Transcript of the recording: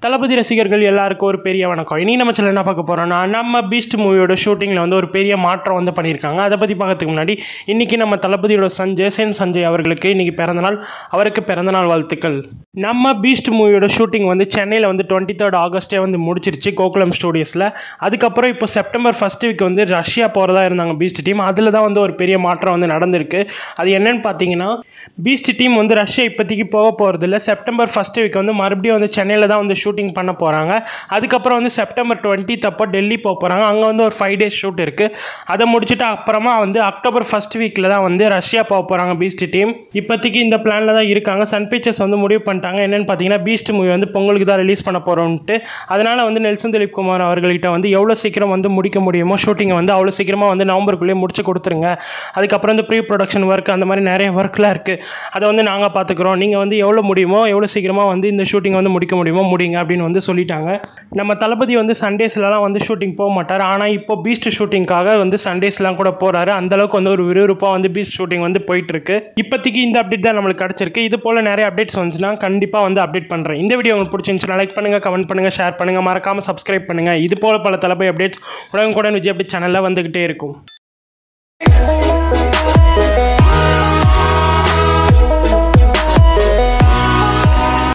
தளபதி ரசிகர்கள் எல்லாருக்கும் ஒரு பெரிய வணக்கம். இனி நம்ம சேனல் என்ன பார்க்க போகிறோம்னா, நம்ம பீஸ்ட் மூவியோட ஷூட்டிங்கில் வந்து ஒரு பெரிய மாற்றம் வந்து பண்ணியிருக்காங்க. அதை பற்றி பார்க்கறதுக்கு முன்னாடி இன்றைக்கி நம்ம தளபதியோட சஞ்சய் அவர்களுக்கு இன்றைக்கி பிறந்தநாள். அவருக்கு பிறந்தநாள் வாழ்த்துக்கள். நம்ம பீஸ்ட் மூவியோட ஷூட்டிங் வந்து சென்னையில் வந்து 23 ஆகஸ்ட்டே வந்து முடிச்சிருச்சு கோகுலம் ஸ்டூடியோஸில். அதுக்கப்புறம் இப்போ செப்டம்பர் 1 வீக் வந்து ரஷ்யா போகிறதா இருந்தாங்க பீஸ்ட் டீம். அதில் தான் வந்து ஒரு பெரிய மாற்றம் வந்து நடந்திருக்கு. அது என்னன்னு பார்த்தீங்கன்னா, பீஸ்ட் டீம் வந்து ரஷ்யா இப்போதைக்கு போக போகிறதில்ல. செப்டம்பர் 1 வீக் வந்து மறுபடியும் வந்து சென்னையில் தான் வந்து ஷூட்டிங் பண்ண போகிறாங்க. அதுக்கப்புறம் வந்து செப்டம்பர் 20 அப்போ டெல்லி போக போகிறாங்க. அங்கே வந்து ஒரு 5 days ஷூட் இருக்குது. அதை முடிச்சுட்டு அப்புறமா வந்து அக்டோபர் 1 வீக்கில் தான் வந்து ரஷ்யா போக போகிறாங்க பீஸ்ட் டீம். இப்போதைக்கு இந்த பிளானில் தான் இருக்காங்க. சன் பிக்சர்ஸ் வந்து முடிவு பண்ணிட்டாங்க. என்னென்னு பார்த்தீங்கன்னா, பீஸ்ட் மூவி வந்து பொங்கலுக்கு தான் ரிலீஸ் பண்ண போகிறோம்ட்டு. அதனால் வந்து நெல்சன் திலீப் குமார் அவர்கள்கிட்ட வந்து எவ்வளோ சீக்கிரம் வந்து முடிக்க முடியுமோ ஷூட்டிங்கை வந்து அவ்வளோ சீக்கிரமாக வந்து நவம்பருக்குள்ளேயே முடிச்சு கொடுத்துருங்க. அதுக்கப்புறம் வந்து ப்ரீ ப்ரொடக்ஷன் ஒர்க் அந்த மாதிரி நிறைய ஒர்க்லாம் இருக்குது. அதை வந்து நாங்கள் பார்த்துக்குறோம். நீங்கள் வந்து எவ்வளோ முடியுமோ எவ்வளோ சீக்கிரமாக வந்து இந்த ஷூட்டிங் வந்து முடிக்க முடியுமோ முடிங்க அப்படின்னு வந்து சொல்லிட்டாங்க. நம்ம தளபதி வந்து சண்டேஸ்லாம் வந்து ஷூட்டிங் போக மாட்டார். ஆனால் இப்போ பீஸ்ட் ஷூட்டிங்காக வந்து சண்டேஸ்லாம் கூட போகிறாரு. அந்தளவுக்கு வந்து ஒரு விறுவிறுப்பாக வந்து பீஸ்ட் ஷூட்டிங் வந்து போயிட்டுருக்கு. இப்போதைக்கு இந்த அப்டேட் தான் நம்மளுக்கு கிடச்சிருக்கு. இது போல் நிறைய அப்டேட்ஸ் வந்துச்சுன்னா கண்டிப்பாக வந்து அப்டேட் பண்ணுறேன். இந்த வீடியோ உங்களுக்கு பிடிச்சிருந்துச்சுன்னா லைக் பண்ணுங்கள், கமெண்ட் பண்ணுங்கள், ஷேர் பண்ணுங்கள், மறக்காமல் சப்ஸ்கிரைப் பண்ணுங்கள். இது போல் பல தளபதி அப்டேட்ஸ் உடனுக்குடன் விஜய் அப்டேட் சேனலில் வந்துக்கிட்டே இருக்கும்.